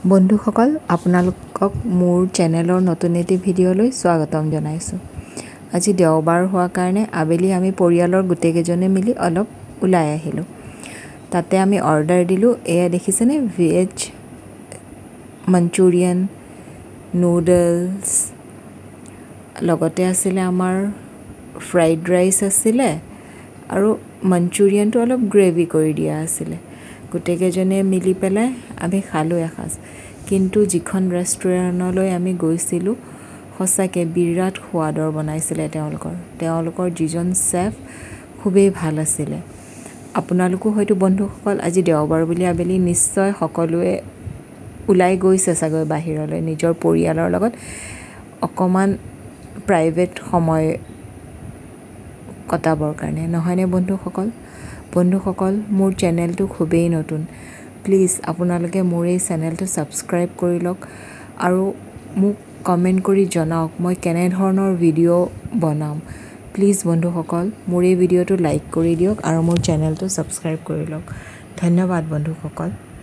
বন্ধুসকল আপোনালোকক মোৰ চেনেলৰ নতুন এটি ভিডিঅ'লৈ স্বাগতম জনাইছোঁ। আজি দেওবাৰ হোৱাৰ কাৰণে আবেলি আমি পৰিয়ালৰ গোটেইকেইজনে মিলি অলপ ওলাই আহিলোঁ। তাতে আমি অৰ্ডাৰ দিলোঁ, এয়া দেখিছেনে, ভেজ মঞ্চুৰিয়ান, নুডলছ, লগতে আছিলে আমাৰ ফ্ৰাইড ৰাইচ আছিলে আৰু মঞ্চুৰিয়ানটো অলপ গ্ৰেভি কৰি দিয়া আছিলে। গোটেইকেইজনে মিলি পেলাই আমি খালোঁ এসাঁজ। কিন্তু যিখন ৰেষ্টুৰেণ্টলৈ আমি গৈছিলোঁ সঁচাকৈ বিৰাট সোৱাদৰ বনাইছিলে তেওঁলোকৰ যিজন চেফ খুবেই ভাল আছিলে। আপোনালোকো হয়তো বন্ধুসকল আজি দেওবাৰ বুলি আবেলি নিশ্চয় সকলোৱে ওলাই গৈছে চাগৈ বাহিৰলৈ নিজৰ পৰিয়ালৰ লগত অকণমান প্ৰাইভেট সময় কটাবৰ কাৰণে, নহয়নে বন্ধুসকল? মোৰ চেনেলটো খুবেই নতুন। প্লিজ আপোনালোকে মোৰ এই চেনেলটো ছাবস্ক্ৰাইব কৰি লওক আৰু মোক কমেণ্ট কৰি জনাওক মই কেনেধৰণৰ ভিডিঅ' বনাম। প্লিজ বন্ধুসকল মোৰ এই ভিডিঅ'টো লাইক কৰি দিয়ক আৰু মোৰ চেনেলটো ছাবস্ক্ৰাইব কৰি লওক। ধন্যবাদ বন্ধুসকল।